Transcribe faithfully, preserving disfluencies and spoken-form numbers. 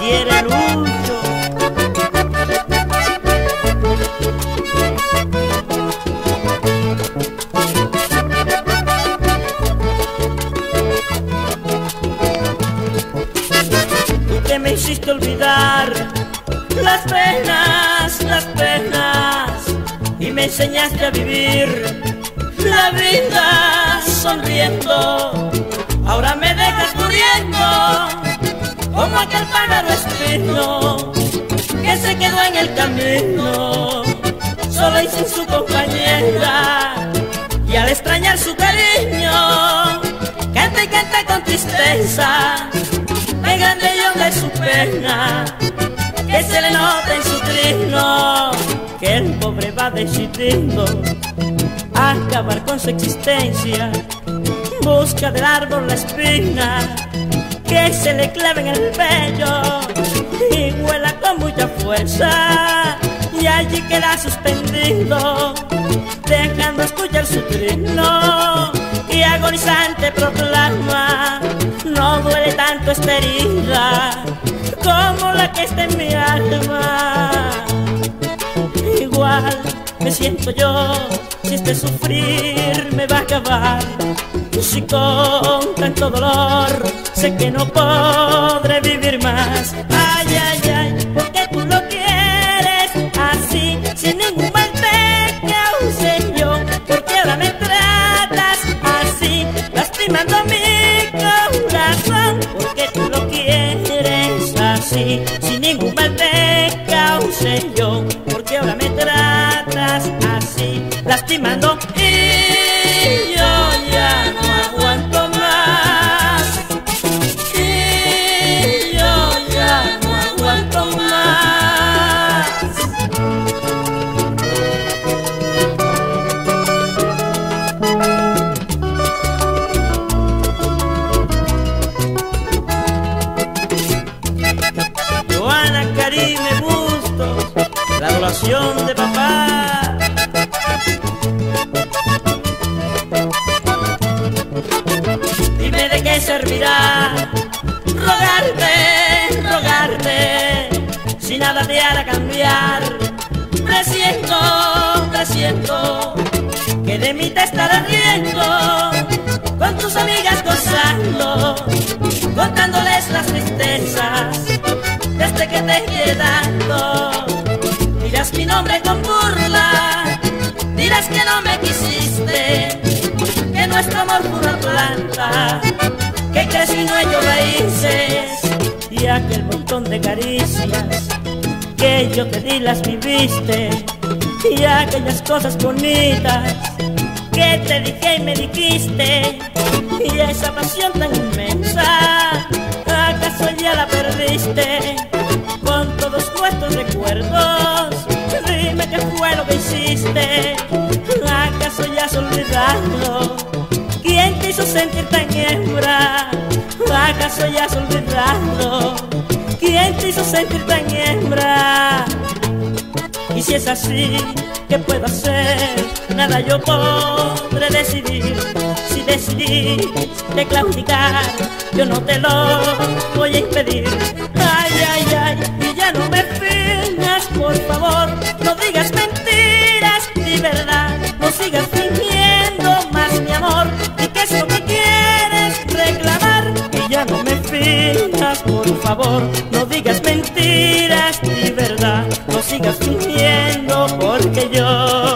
quiere Lucho. Tú que me hiciste olvidar las penas, las penas, y me enseñaste a vivir la vida sonriendo. Ahora me dejas muriendo como aquel pájaro espino que se quedó en el camino, solo y sin su compañera. Y al extrañar su cariño, canta y canta con tristeza, me grande y honda es su pena, que se le nota en su trino, que el pobre va decidiendo a acabar con su existencia. Busca del árbol la espina que se le clava en el pecho y vuela con mucha fuerza, y allí queda suspendido, dejando escuchar su trino, y agonizante proclama: no duele tanto esta herida como la que está en mi alma. Igual me siento yo, si este sufrir me va a acabar, si con tanto dolor sé que no podré vivir más. Ay, ay, ay, porque tú lo quieres así, sin ningún mal te cause yo, porque ahora me tratas así, lastimando mi corazón, porque tú lo quieres así, sin ningún mal te cause yo, porque ahora me tratas así, lastimando y yo ya no aguanto más, y yo ya no aguanto más. Joana Karime Bustos, la adoración de papá. Dime de qué servirá rogarte, rogarte, si nada te hará cambiar. Presiento, presiento que de mí te estarás riendo, con tus amigas gozando, contándoles las tristezas desde que te he dado. Dirás mi nombre con burla, dirás que no me quisiste, que nuestro amor fue una planta que creció y no echó raíces, y aquel montón de caricias que yo te di las viviste, y aquellas cosas bonitas que te dije y me dijiste, y esa pasión tan inmensa, ¿acaso ya la perdiste? Con todos nuestros recuerdos, dime qué fue lo que hiciste, ¿acaso ya has olvidado quién te hizo sentir tan hembra? ¿Acaso ya has olvidado quién te hizo sentir tan hembra? Y si es así, ¿qué puedo hacer? Nada yo podré decidir. Si decidiste claudicar, yo no te lo voy a impedir. Ay, ay, ay, y ya no me finjas, por favor, no digas mentiras, di verdad, no sigas fingiendo más mi amor. ¿Y qué es lo que quieres reclamar? Y ya no me finjas, por favor, no digas mentiras, di verdad, no sigas fingiendo, porque yo